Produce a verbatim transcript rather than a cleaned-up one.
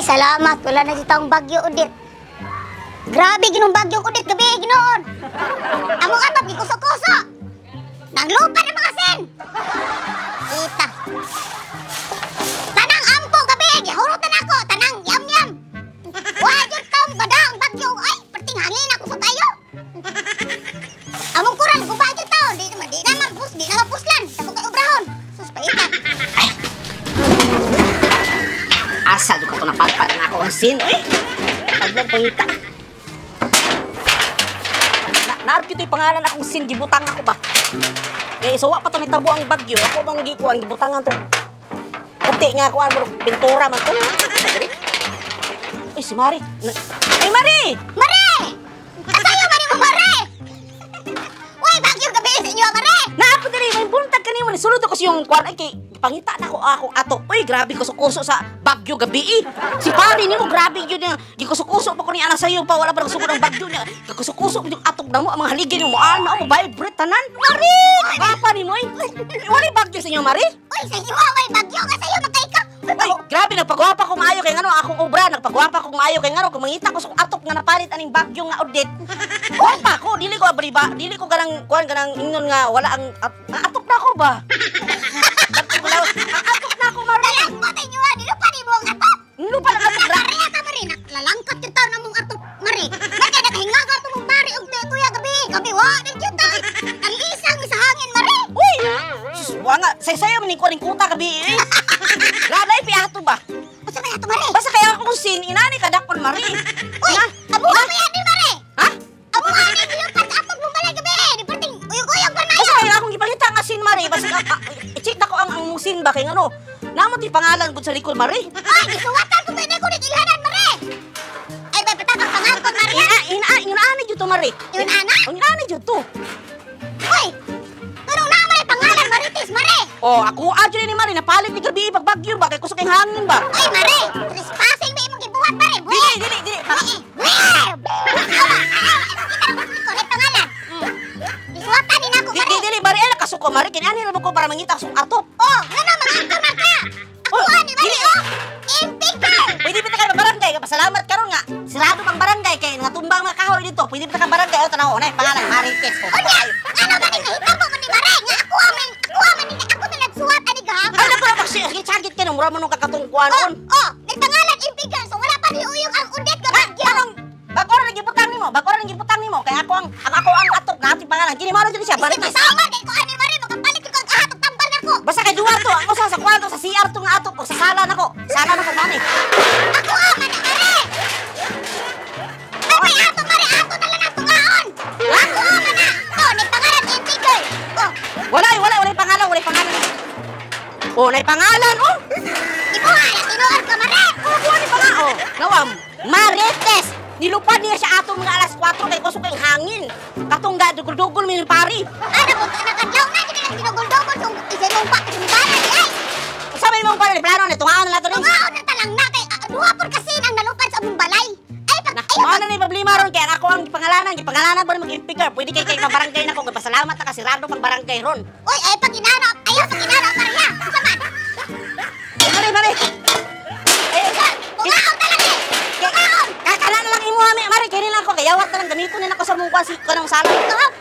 salamat. Wala na dito ang bagyo, Udit. Grabe, ginong bagyo, Udit. Gabi, ginoon. Among atap, gikuso-kuso. Nanglupa na mga sen. Kita. Tanang ampo, gabi. Gihurutan ako. Tanang yam-yam. Wah, yun tong badang bagyo. Ay, perting hangin ako sa tayo. Among kuran, gubagyo to. Di naman, di naman, pus, di naman puslan. Tapos kay ubrahon. Sus, paitan. Asal ko ito napagpad na ako ang sin. Eh, paglang pangita. Naarap ito yung pangalan akong sin. Gibutang ako ba? Kaya isawa pa ito may tabo ang bagyo. Ako bang gikuan, gibutangan ito. Kunti nga ako, ano, pintura man ito. Ay, si Mari. Ay, Mari! Mari! Kasayo, Mari mo, Mari! Uy, bagyo gabi sa inyo, Mari! Naako dali, may buntag ka niyo. Sunod ako yung kuan. Ay, kay pangita na ako ako ato. Uy, grabe kuso-kuso sa bagyo gabi eh. Si pari ni mo, grabe yun yung gikuso-kuso pa ko ni anak sa'yo pa. Wala pa nagsugod ang bagyo niya. Kuso-kuso yung atok na mo, ang mga haligin mo. Ano, mo, vibrate, tanan. Mari! Papa ni mo eh. Wala yung bagyo sa inyo, Mari? Uy, sa inyo, may bagyo ka sa'yo, makaika. Ay, grabe, nagpagwapa ko maayo kay ngano akong obra, nagpagwapa ko maayo kay ngano, kung mangita ko sa atok nga napalit aning bagyo nga Odette. Wapa ko, dili ko abri ba, dili ko ganang kuan ganang ingon nga wala ang at, atok na ko ba? Atok na ko, Mari. Lalangkot inyo, dilo pa ni mo ang atok. Lupa na atok. Mari ata, Mari, lalangkot yung taon na mong atok, Mari. Mari, naghinga ka ito mong Mari, og tuya gabi. Gabi, wa, nandiyo ta. Ang isang sa hangin, Mari. Uy! Sus, wa nga, say-sayo man ni kuaning kuta gabi eh. Lalay piato ba? Basta may ato, Mari. Basta kaya akong sin, inani kadakon, Mari. Uy, abo ka pa yan din, Mari. Ha? Abo ka yan din yung atok mong balay gabi. Di perting, uyog-uyog pa na Basta kaya akong gipangita nga sin, Mari. Basta, uh, i-check na ko ang ang mong sin ba kay ngano. Namot yung pangalan ko sa likod, Mari. Ay, gisuwatan ko pwede ko ni ilhanan, Mari. Ay, may patakang pangalan ko, Mari. Ina, ina, inaani dito, Mari. Yun, ana? Ang inaani dito. Uy, pero na may pangalan, Marites, Mari. Oh, ako adyo ni Mari, napalit ni gabi pagbagyo ba? Kay kusok yung hangin ba? Ay, Mari, trespassing ba imong gibuhat, Mari? Dili, dili, dili. Isuwatan din ako, Dili, Mari. dili, Mari. Ay, kasuko, Mari. Kinani naman ko para mangita kasong atop. Oh, nga na, mga ato na ka. Ako, ani, Mari, oh. Impigal. Pwede ba tayo barangay? Pasalamat ka ron nga. Sirado pang barangay kay nga tumbang mga kahoy dito. Pwede ba tayo barangay? O, tanaw, unay, pangalan, Marites. O, Ano, ano ba ni kahita mo man ni Mari? Nga ako amin, ako amin, ni ako na nagsuwat, ani ka, ha? ay, naku, nagsagit ka na. Mura mo nung kakatungkuan Oh, on. oh, nagpangalan impigal, so wala pa ni uyong ang undet ka, bagyo. Anong, bako rin nagiputang nimo. Bako rin nagiputang nimo. Kaya ako ang, ang ako ang atop na ating pangalan. Kini mo rin dyan siya, Marites. Sama, kay ko, ani, Mari, makapalit yung kag-ahat, tambal ako. Basta kay duwa to, ang usa sa kwarto, sa C R to nga atop, o sa sala na ko. Sala na ko, mami. Ako aman, Mari. Ay, may ato, Mari, ato na lang ang tungaon. Ako aman na. Oh, nagpangalan impigal. Oh, Wala, wala, wala yung pangalan, wala yung pangalan. Oh, na yung pangalan, oh. ibuha, tinuod ka, Mari. Oh, buwan yung pangalan, oh. Nawam, Marites. Nilupad niya sa ato mga alas kwatro kay kusok yung hangin. Katungga, dugol-dugol mo yung pari. Ano mo, nakadlaw na, hindi ka ginugol-dugol kung isay mong pa, kasi mong ni ay. Sabi mo pala, plano na, tungaon na nato rin. Tungaon na talang na, kay ah, duha por kasi ang nalupad sa among balay. Ay, pag, Na, ay, ano na yung problema ron, kaya ako ang pangalanan, yung pangalanan mo na mag-impigar. Pwede kay kay pabarangay na ko, pasalamat na kasi rado pang barangay ron. uy, ay, pag inanap, ayaw, pag inanap, Maria, kasaman. Mari, mari. Eh, Tungaon talang eh, tungaon. kakala na lang imo, mami. Mari, kaya nila ako, kayawat na lang, gamitin na ako sa mukha si ko ng sala. Tungaon,